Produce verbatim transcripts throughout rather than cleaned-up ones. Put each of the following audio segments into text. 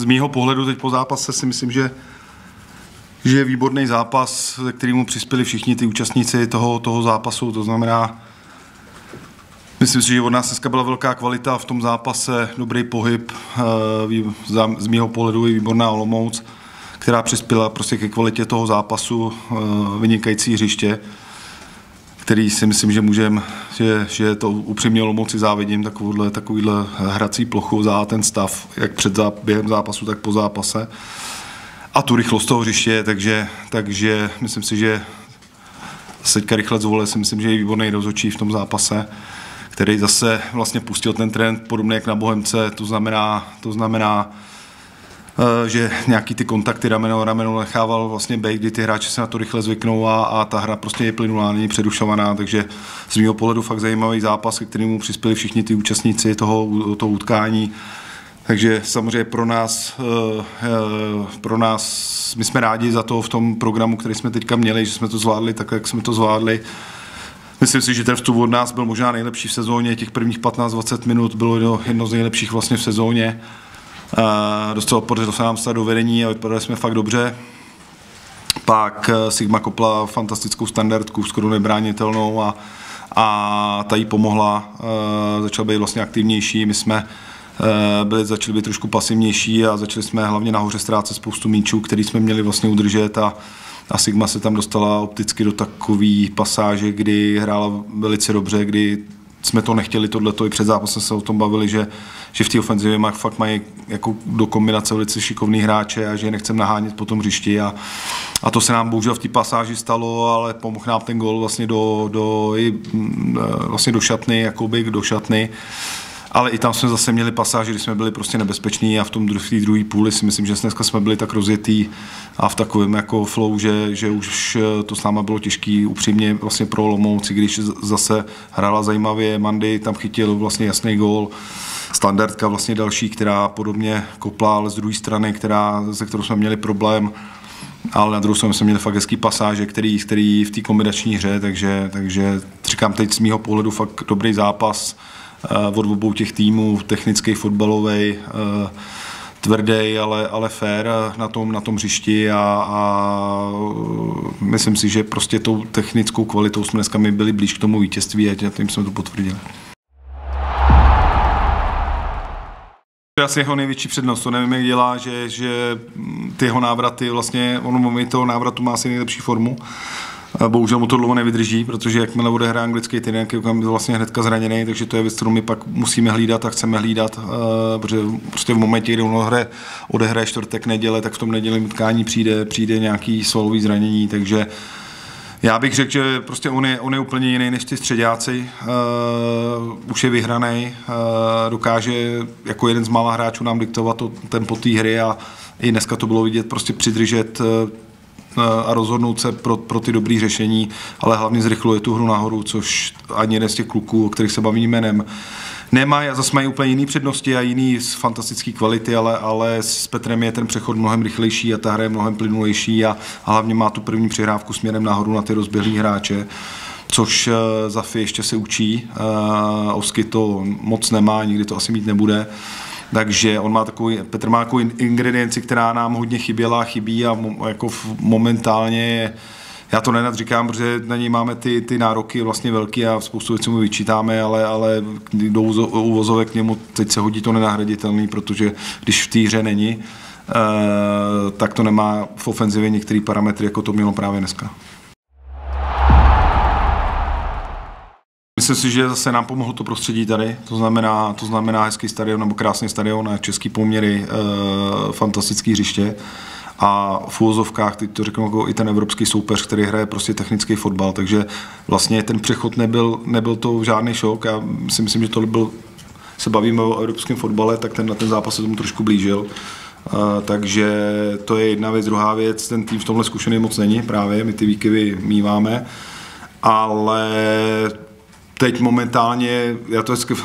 z mýho pohledu teď po zápase si myslím, že, že je výborný zápas, ze kterému přispěli všichni ty účastníci toho, toho zápasu, to znamená, myslím si, že od nás dneska byla velká kvalita v tom zápase, dobrý pohyb, z mýho pohledu je výborná Olomouc, která přispěla prostě ke kvalitě toho zápasu, vynikající hřiště, který si myslím, že můžeme, že, že to upřímně Olomouci závidím, takovouhle, takovýhle hrací plochu za ten stav, jak před záp, během zápasu, tak po zápase. A tu rychlost toho hřiště, takže, takže myslím si, že teďka rychle zvolil, si myslím, že je výborný rozhodčí v tom zápase, který zase vlastně pustil ten trend podobně jak na Bohemce, to znamená, to znamená, že nějaký ty kontakty rameno rameno nechával vlastně být, kdy ty hráči se na to rychle zvyknou a, a ta hra prostě je plynulá, není předušovaná, takže z mého pohledu fakt zajímavý zápas, k kterému přispěli všichni ty účastníci toho, toho utkání. Takže samozřejmě pro nás, pro nás, my jsme rádi za to v tom programu, který jsme teďka měli, že jsme to zvládli tak, jak jsme to zvládli. Myslím si, že ten vstup od nás byl možná nejlepší v sezóně, těch prvních patnáct dvacet minut bylo jedno z nejlepších vlastně v sezóně. Dostal podařilo se nám stát do vedení a vypadali jsme fakt dobře. Pak Sigma kopla fantastickou standardku, skoro nebránitelnou a, a ta jí pomohla. Začal být vlastně aktivnější, my jsme byli, začali být trošku pasivnější a začali jsme hlavně nahoře ztrácet spoustu míčů, který jsme měli vlastně udržet a, a Sigma se tam dostala opticky do takové pasáže, kdy hrála velice dobře, kdy jsme to nechtěli tohleto, i před zápasem se o tom bavili, že, že v té ofenzivě má, fakt mají jako do kombinace velice šikovný hráče a že je nechceme nahánět po tom hřišti a, a to se nám bohužel v té pasáži stalo, ale pomohl nám ten gól vlastně do, do, i, vlastně do šatny, jakoby do šatny. Ale i tam jsme zase měli pasáže, kdy jsme byli prostě nebezpeční a v tom druhé druhé půli si myslím, že dneska jsme byli tak rozjetý a v takovém jako flow, že, že už to s náma bylo těžký upřímně vlastně pro Olomouci, když zase hrála zajímavě, Mandy tam chytil vlastně jasný gól, standardka vlastně další, která podobně kopla, ale z druhé strany, která, se kterou jsme měli problém, ale na druhou stranu jsme měli fakt hezký pasáže, který, který v té kombinační hře, takže, takže říkám teď z mýho pohledu fakt dobrý zápas od obou těch týmů, technický, fotbalový, tvrdý, ale, ale fair na tom, na tom hřišti a, a myslím si, že prostě tou technickou kvalitou jsme dneska my byli blíž k tomu vítězství a tím jsme to potvrdili. To je asi jeho největší přednost, to nevím, jak dělá, že, že ty jeho návraty, vlastně on moment toho návratu má asi nejlepší formu. Bohužel mu to dlouho nevydrží, protože jakmile odehraje anglický týden, je vlastně hnedka zraněný, takže to je věc, kterou my pak musíme hlídat a chceme hlídat, protože prostě v momentě, kdy on odehraje, odehraje čtvrtek, neděle, tak v tom nedělním utkání přijde, přijde nějaký svalový zranění, takže já bych řekl, že prostě on je, on je úplně jiný než ty středáci, uh, už je vyhraný, uh, dokáže jako jeden z mála hráčů nám diktovat to tempo té hry a i dneska to bylo vidět, prostě přidržet uh, a rozhodnout se pro, pro ty dobré řešení, ale hlavně zrychluje tu hru nahoru, což ani jeden z těch kluků, o kterých se bavím jménem, nemají a zase mají úplně jiné přednosti a jiný fantastické kvality, ale, ale s Petrem je ten přechod mnohem rychlejší a ta hra je mnohem plynulejší a, a hlavně má tu první přihrávku směrem nahoru na ty rozběhlý hráče, což uh, Zafi ještě se učí, uh, Osky to moc nemá, nikdy to asi mít nebude. Takže on má takový, Petr má takovou ingredienci, která nám hodně chyběla, chybí a mo, jako momentálně je, já to nenad říkám, protože na něj máme ty, ty nároky vlastně velký a spoustu věcí mu vyčítáme, ale, ale do uvozovek k němu teď se hodí to nenahraditelný, protože když v té hře není, eh, tak to nemá v ofenzivě některé parametry, jako to mělo právě dneska. Myslím si, že zase nám pomohlo to prostředí tady, to znamená, to znamená hezký stadion nebo krásný stadion a český poměry, e, fantastický hřiště a v úvozovkách, teď to řeknu, jako i ten evropský soupeř, který hraje prostě technický fotbal, takže vlastně ten přechod nebyl, nebyl to žádný šok, já si myslím, že to byl, se bavíme o evropském fotbale, tak ten na ten zápas se tomu trošku blížil. Uh, takže to je jedna věc, druhá věc, ten tým v tomhle zkušený moc není právě, my ty výkyvy míváme, ale teď momentálně, já to, já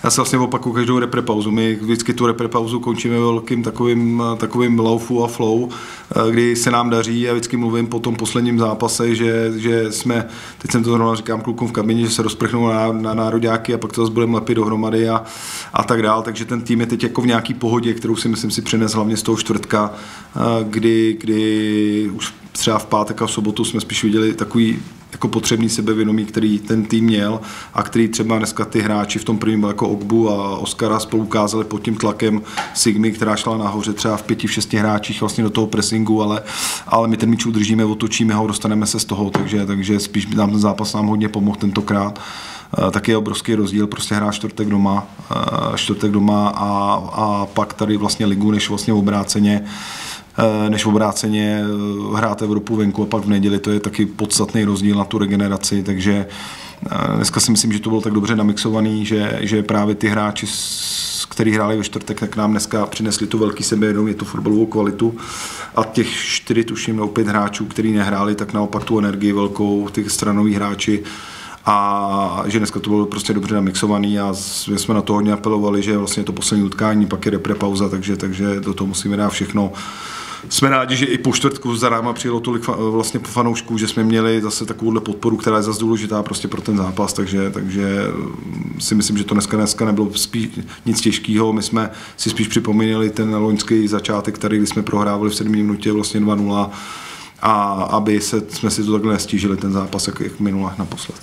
já se vlastně opakuju každou repre pauzu. My vždycky tu repre pauzu končíme velkým takovým, takovým laufu a flow, kdy se nám daří a vždycky mluvím po tom posledním zápase, že, že jsme, teď jsem to zrovna říkám klukům v kabině, že se rozprchnou na, na nároďáky a pak to zase budeme lepit dohromady a, a tak dál. Takže ten tým je teď jako v nějaký pohodě, kterou si myslím si přines hlavně z toho čtvrtka, kdy, kdy už třeba v pátek a v sobotu jsme spíš viděli takový jako potřebný sebevědomí, který ten tým měl a který třeba dneska ty hráči v tom prvním jako Ogbu a Oskara spolu ukázali pod tím tlakem Sigmy, která šla nahoře třeba v pěti, v šesti hráčích vlastně do toho pressingu, ale, ale my ten míč udržíme, otočíme ho, dostaneme se z toho, takže, takže spíš nám ten zápas nám hodně pomohl tentokrát. Taky je obrovský rozdíl, prostě hrát čtvrtek doma, čtvrtek doma a, a pak tady vlastně ligu, než vlastně obráceně než obráceně hrát Evropu venku a pak v neděli, to je taky podstatný rozdíl na tu regeneraci, takže dneska si myslím, že to bylo tak dobře namixovaný, že, že právě ty hráči, kteří hráli ve čtvrtek, tak nám dneska přinesli tu velký sebevědomí, tu fotbalovou kvalitu a těch čtyři, tuším, nebo pět hráčů, kteří nehráli, tak naopak tu energii velkou, ty stranoví hráči, a že dneska to bylo prostě dobře namixovaný a jsme na to hodně apelovali, že vlastně to poslední utkání, pak je repre pauza, takže, takže do toho musíme dát všechno. Jsme rádi, že i po čtvrtku za náma přijelo tolik vlastně fanoušků, že jsme měli zase takovouhle podporu, která je zase důležitá prostě pro ten zápas, takže, takže si myslím, že to dneska, dneska nebylo spíš nic těžkého. My jsme si spíš připomínali ten loňský začátek, tady, kdy jsme prohrávali v sedmé minutě vlastně dva nula a aby se, jsme si to takhle nestížili ten zápas, jak, jak minule naposled.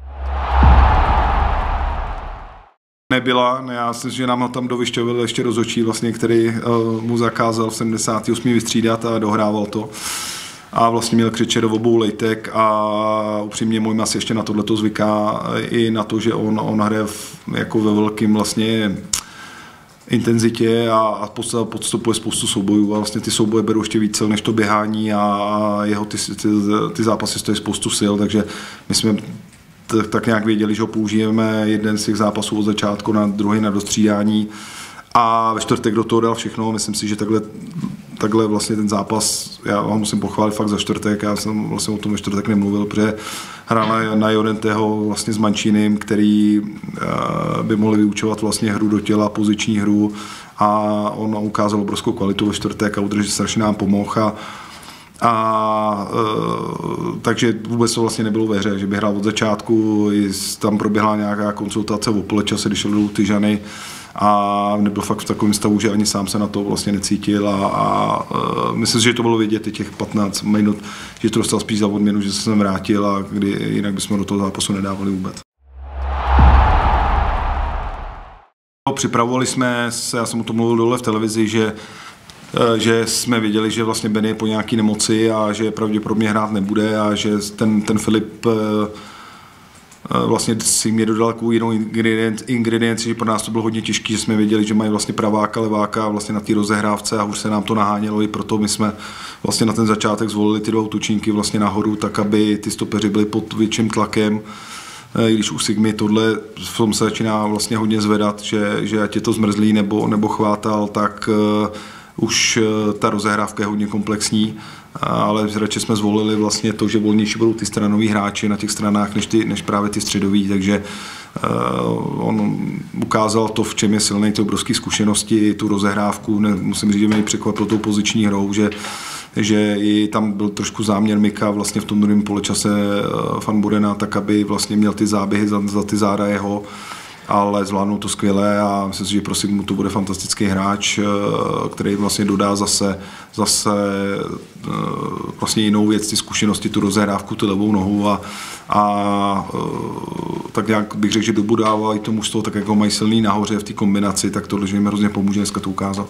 Nebyla, ne, já si myslím, že nám tam dovyšťoval ještě rozhodčí, vlastně, který uh, mu zakázal v sedmdesátém osmém vystřídat a dohrával to. A vlastně měl křičet do obou lejtek a upřímně můj mas ještě na tohleto zvyká i na to, že on, on hraje v, jako ve velkým vlastně intenzitě a, a podstupuje spoustu soubojů a vlastně ty souboje berou ještě víc než to běhání a jeho ty, ty, ty zápasy stojí spoustu sil, takže my jsme tak nějak věděli, že ho použijeme jeden z těch zápasů od začátku na druhý na dostřídání a ve čtvrtek do toho dal všechno. Myslím si, že takhle, takhle vlastně ten zápas, já vám musím pochválit fakt za čtvrtek, já jsem vlastně o tom ve čtvrtek nemluvil, protože hrál na, na Jorenteho vlastně s Mančinem, který by mohli vyučovat vlastně hru do těla, poziční hru a on ukázal obrovskou kvalitu ve čtvrtek a udržet strašně nám pomohl a A e, takže vůbec to vlastně nebylo ve hře, že by hrál od začátku, tam proběhla nějaká konzultace o poločase, když šel do Tyžany a nebyl fakt v takovém stavu, že ani sám se na to vlastně necítil a, a e, myslím si, že to bylo vidět i těch patnáct minut, že to dostal spíš za odměnu, že se sem vrátil a kdy jinak bychom do toho zápasu nedávali vůbec. Připravovali jsme se, já jsem o tom mluvil dole v televizi, že že jsme viděli, že vlastně Benny je po nějaký nemoci a že pravděpodobně hrát nebude a že ten, ten Filip vlastně si mě dodal takovou jinou ingredienci, že pro nás to bylo hodně těžké, že jsme věděli, že mají vlastně praváka, leváka vlastně na té rozehrávce a už se nám to nahánělo, i proto my jsme vlastně na ten začátek zvolili ty dva útočníky vlastně nahoru, tak aby ty stopeři byli pod větším tlakem. I když u Sigmy tohle v tom se začíná vlastně hodně zvedat, že, že ať je to zmrzlý nebo, nebo chvátal, tak už ta rozehrávka je hodně komplexní, ale radši jsme zvolili vlastně to, že volnější budou ty stranoví hráči na těch stranách než, ty, než právě ty středoví, takže uh, on ukázal to, v čem je silný, ty obrovské zkušenosti, tu rozehrávku, ne, musím říct, že mě překvapilo tou poziční hrou, že, že i tam byl trošku záměr Mika vlastně v tom druhém poločase uh, Van Burena, tak aby vlastně měl ty záběhy za, za ty záda jeho, ale zvládnou to skvěle a myslím si, že pro Sigmu to bude fantastický hráč, který vlastně dodá zase, zase vlastně jinou věc, ty zkušenosti, tu rozehrávku, tu levou nohu a, a tak nějak bych řekl, že dobudává i tomu z toho, tak jako mají silný nahoře v té kombinaci, tak tohle, že jim hrozně pomůže dneska to ukázat.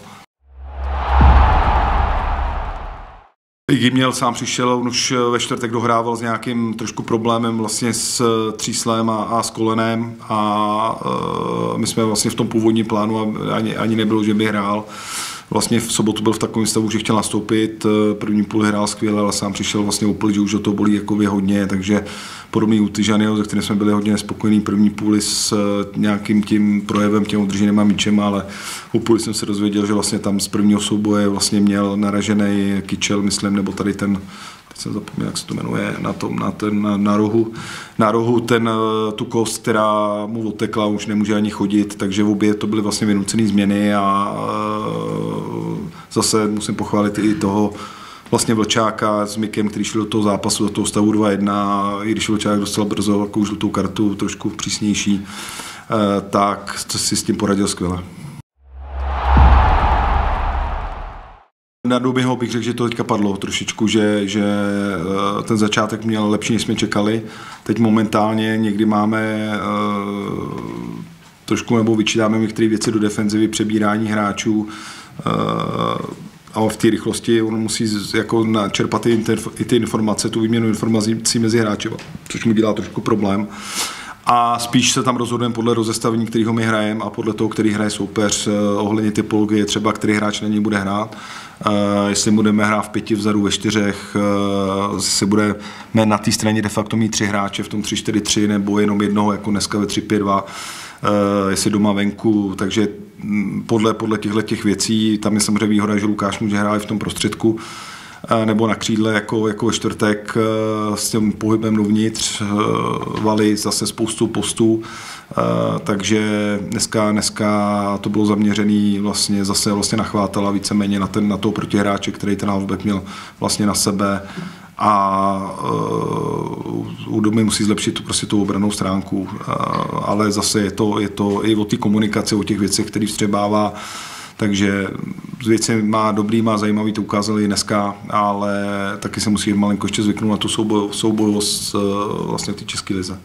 Gimněl sám přišel, on už ve čtvrtek dohrával s nějakým trošku problémem vlastně s tříslem a, a s kolenem a uh, my jsme vlastně v tom původním plánu ani, ani nebylo, že by hrál. Vlastně v sobotu byl v takovém stavu, že chtěl nastoupit, první půl hrál skvěle, ale sám přišel vlastně úplně, že už o to bolí jako hodně, takže podobný u Tyžanyho, ze kterým jsme byli hodně nespokojení první půli s nějakým tím projevem, těm udrženýma míčem, ale u půli jsem se dozvěděl, že vlastně tam z prvního souboje vlastně měl naražený kyčel, myslím, nebo tady ten teď jsem zapomněl, jak se to jmenuje, na, tom, na, ten, na, na rohu, na rohu ten, tu kost, která mu odtekla, už nemůže ani chodit, takže v obě to byly vlastně vynucené změny a zase musím pochválit i toho vlastně Vlčáka s Mikem, který šel do toho zápasu, do toho stavu dva jedna, i když Vlčák dostal brzo takovou žlutou kartu, trošku přísnější, tak si s tím poradil skvěle. Na Dubyho bych řekl, že to teďka padlo trošičku, že, že ten začátek měl lepší, než jsme čekali. Teď momentálně někdy máme uh, trošku nebo vyčítáme některé věci do defenzivy, přebírání hráčů, uh, a v té rychlosti on musí jako načerpat i, i ty informace, tu výměnu informací mezi hráči, což mu dělá trošku problém. A spíš se tam rozhodujeme podle rozestavení, kterýho my hrajeme a podle toho, který hraje soupeř, ohledně typologie, třeba který hráč na něj bude hrát. Uh, jestli budeme hrát v pěti vzadu, ve čtyřech, uh, jestli budeme na té straně de facto mít tři hráče v tom tři čtyři tři nebo jenom jednoho, jako dneska ve tři pět dva, uh, jestli doma venku, takže podle, podle těchto těch věcí, tam je samozřejmě výhoda, že Lukáš může hrát i v tom prostředku, uh, nebo na křídle jako, jako ve čtvrtek uh, s tím pohybem dovnitř, uh, Vali zase spoustu postů. Uh, takže dneska, dneska to bylo zaměřené vlastně zase vlastně na Chvátala víceméně na, ten, na toho protihráče, který ten halfback měl vlastně na sebe a uh, u Duby musí zlepšit tu, prostě tu obrannou stránku, uh, ale zase je to, je to i o té komunikaci, o těch věcech, které vstřebává, takže z věci má dobrý, má zajímavý, to ukázali dneska, ale taky se musí malinko ještě zvyknout na tu souboj, soubojovost uh, vlastně v té české lize.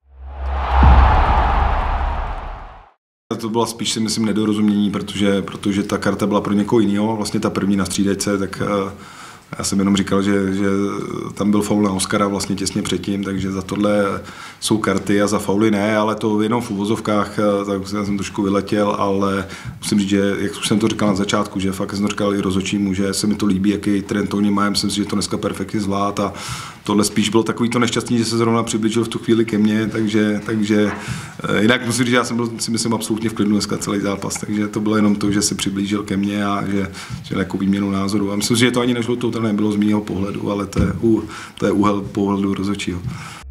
To byla spíš si myslím nedorozumění, protože, protože ta karta byla pro někoho jiného, vlastně ta první na střídačce, tak já jsem jenom říkal, že, že tam byl faul na Oskara vlastně těsně předtím, takže za tohle jsou karty a za fauly ne, ale to jenom v uvozovkách, tak já jsem trošku vyletěl, ale musím říct, že jak už jsem to říkal na začátku, že fakt jsem to říkal i rozhodčímu, že se mi to líbí, jaký trend oni mají, myslím si, že to dneska perfektně zvlád a tohle spíš bylo takový to nešťastný, že se zrovna přiblížil v tu chvíli ke mně, takže, takže jinak musím říct, že já jsem byl si myslím absolutně v klidu dneska celý zápas, takže to bylo jenom to, že se přiblížil ke mně a že, že jako výměnu názoru. A myslím si, že to ani nežlo to nebylo z mého pohledu, ale to je, to je úhel pohledu rozhodčího.